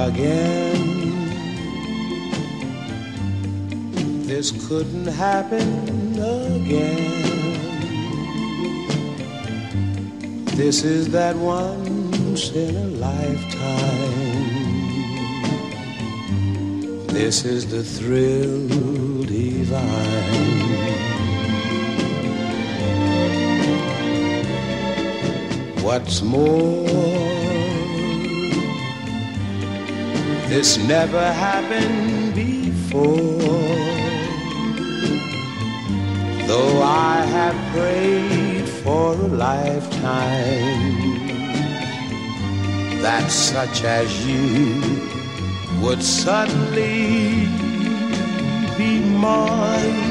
again. This couldn't happen again. This is that once in a lifetime. This is the thrill divine. What's more, this never happened before. Though I have prayed for a lifetime that such as you would suddenly be mine.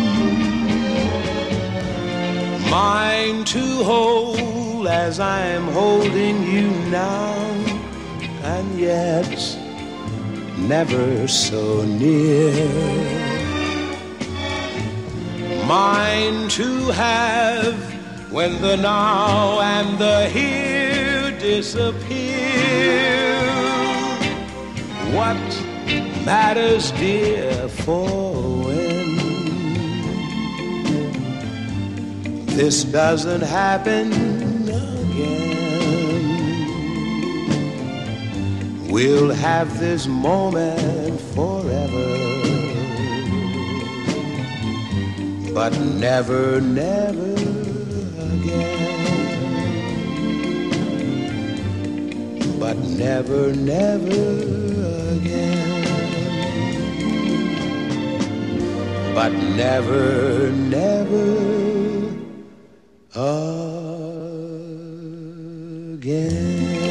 Mine to hold as I'm holding you now, and yet never so near. Mine to have when the now and the here disappear. What matters, dear, for when this doesn't happen again? We'll have this moment forever, but never, never again. But never, never again. But never, never again.